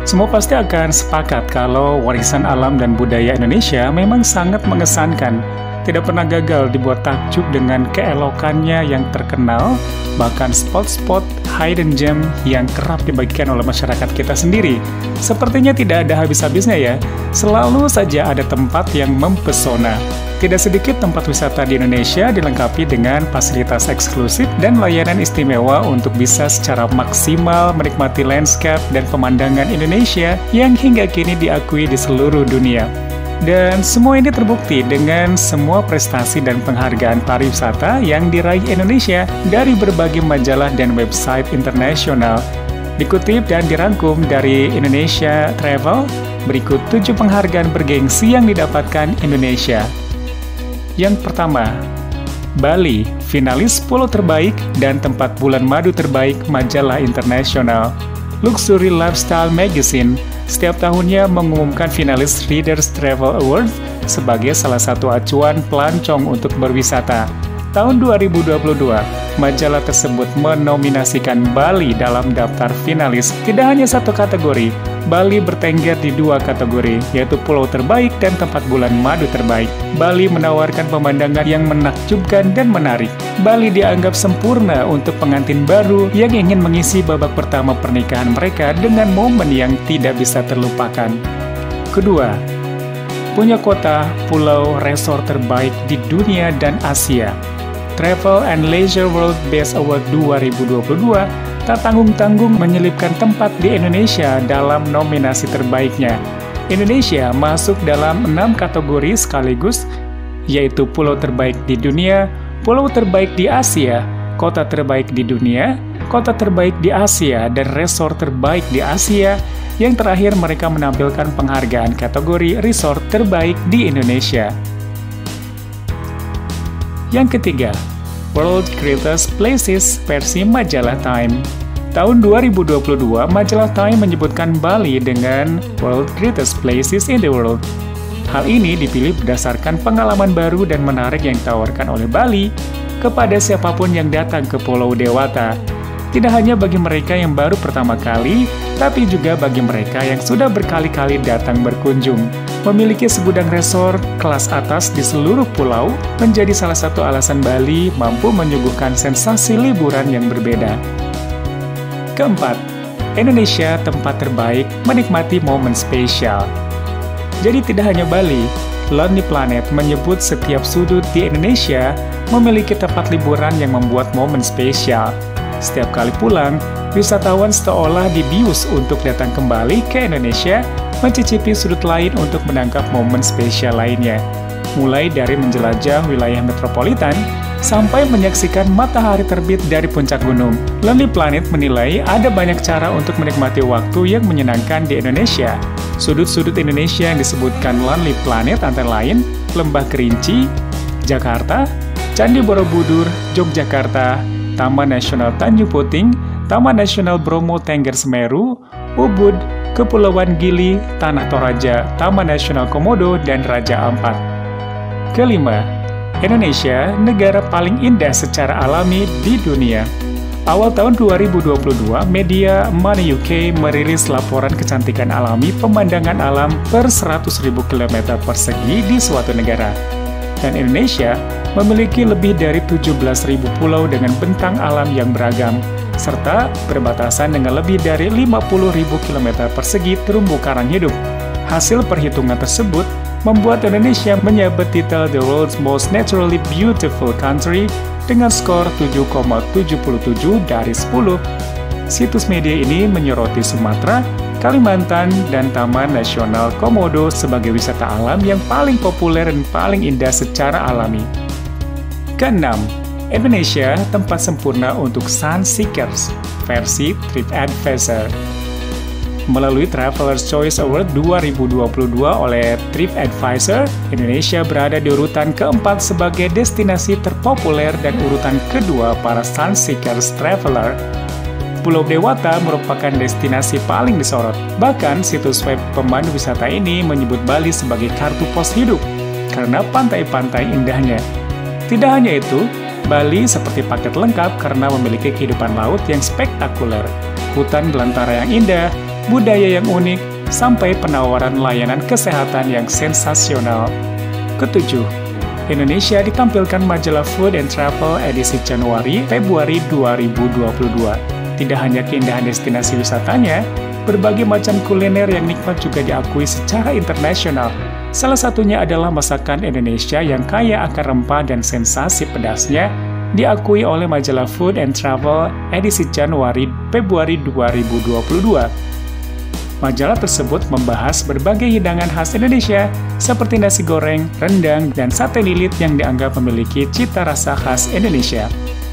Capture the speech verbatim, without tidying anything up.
Semua pasti akan sepakat kalau warisan alam dan budaya Indonesia memang sangat mengesankan. Tidak pernah gagal dibuat takjub dengan keelokannya yang terkenal, bahkan spot-spot hidden gem yang kerap dibagikan oleh masyarakat kita sendiri. Sepertinya tidak ada habis-habisnya ya, selalu saja ada tempat yang mempesona. Tidak sedikit tempat wisata di Indonesia dilengkapi dengan fasilitas eksklusif dan layanan istimewa untuk bisa secara maksimal menikmati landscape dan pemandangan Indonesia yang hingga kini diakui di seluruh dunia. Dan semua ini terbukti dengan semua prestasi dan penghargaan pariwisata yang diraih Indonesia dari berbagai majalah dan website internasional. Dikutip dan dirangkum dari Indonesia Travel, berikut tujuh penghargaan bergengsi yang didapatkan Indonesia. Yang pertama, Bali, finalis pulau terbaik dan tempat bulan madu terbaik majalah internasional. Luxury Lifestyle Magazine setiap tahunnya mengumumkan finalis Readers Travel Award sebagai salah satu acuan pelancong untuk berwisata. Tahun dua ribu dua puluh dua, majalah tersebut menominasikan Bali dalam daftar finalis. Tidak hanya satu kategori, Bali bertengger di dua kategori, yaitu pulau terbaik dan tempat bulan madu terbaik. Bali menawarkan pemandangan yang menakjubkan dan menarik. Bali dianggap sempurna untuk pengantin baru yang ingin mengisi babak pertama pernikahan mereka dengan momen yang tidak bisa terlupakan. Kedua, punya kota, pulau, resort terbaik di dunia dan Asia. Travel and Leisure World Best Award dua ribu dua puluh dua tak tanggung-tanggung menyelipkan tempat di Indonesia dalam nominasi terbaiknya. Indonesia masuk dalam enam kategori sekaligus, yaitu pulau terbaik di dunia, pulau terbaik di Asia, kota terbaik di dunia, kota terbaik di Asia, dan resort terbaik di Asia. Yang terakhir, mereka menampilkan penghargaan kategori resort terbaik di Indonesia. Yang ketiga, World Greatest Places versi majalah Time. Tahun dua ribu dua puluh dua, majalah Time menyebutkan Bali dengan World Greatest Places in the World. Hal ini dipilih berdasarkan pengalaman baru dan menarik yang ditawarkan oleh Bali kepada siapapun yang datang ke Pulau Dewata. Tidak hanya bagi mereka yang baru pertama kali, tapi juga bagi mereka yang sudah berkali-kali datang berkunjung. Memiliki segudang resort kelas atas di seluruh pulau menjadi salah satu alasan Bali mampu menyuguhkan sensasi liburan yang berbeda. Keempat, Indonesia tempat terbaik menikmati momen spesial. Jadi tidak hanya Bali, Lonely Planet menyebut setiap sudut di Indonesia memiliki tempat liburan yang membuat momen spesial. Setiap kali pulang, wisatawan seolah dibius untuk datang kembali ke Indonesia, mencicipi sudut lain untuk menangkap momen spesial lainnya. Mulai dari menjelajah wilayah metropolitan, sampai menyaksikan matahari terbit dari puncak gunung. Lonely Planet menilai ada banyak cara untuk menikmati waktu yang menyenangkan di Indonesia. Sudut-sudut Indonesia yang disebutkan Lonely Planet antara lain Lembah Kerinci, Jakarta, Candi Borobudur, Yogyakarta, Taman Nasional Tanjung Puting, Taman Nasional Bromo Tengger Semeru, Ubud, Kepulauan Gili, Tanah Toraja, Taman Nasional Komodo, dan Raja Ampat. Kelima, Indonesia, negara paling indah secara alami di dunia. Awal tahun dua ribu dua puluh dua, media Money U K merilis laporan kecantikan alami pemandangan alam per seratus ribu kilometer persegi di suatu negara. Dan Indonesia memiliki lebih dari tujuh belas ribu pulau dengan bentang alam yang beragam, serta berbatasan dengan lebih dari lima puluh ribu kilometer persegi terumbu karang hidup. Hasil perhitungan tersebut membuat Indonesia menyabet titel The World's Most Naturally Beautiful Country dengan skor tujuh koma tujuh tujuh dari sepuluh. Situs media ini menyoroti Sumatera, Kalimantan, dan Taman Nasional Komodo sebagai wisata alam yang paling populer dan paling indah secara alami. Keenam, Indonesia tempat sempurna untuk sun seekers versi TripAdvisor. Melalui Traveler's Choice Award dua ribu dua puluh dua oleh TripAdvisor, Indonesia berada di urutan keempat sebagai destinasi terpopuler dan urutan kedua para sun seekers traveler. Pulau Dewata merupakan destinasi paling disorot. Bahkan, situs web pemandu wisata ini menyebut Bali sebagai kartu pos hidup karena pantai-pantai indahnya. Tidak hanya itu, Bali seperti paket lengkap karena memiliki kehidupan laut yang spektakuler, hutan belantara yang indah, budaya yang unik, sampai penawaran layanan kesehatan yang sensasional. Ketujuh, Indonesia ditampilkan majalah Food and Travel edisi Januari-Februari dua ribu dua puluh dua. Tidak hanya keindahan destinasi wisatanya, berbagai macam kuliner yang nikmat juga diakui secara internasional. Salah satunya adalah masakan Indonesia yang kaya akan rempah dan sensasi pedasnya, diakui oleh majalah Food and Travel edisi Januari-Februari dua ribu dua puluh dua. Majalah tersebut membahas berbagai hidangan khas Indonesia, seperti nasi goreng, rendang, dan sate lilit yang dianggap memiliki cita rasa khas Indonesia.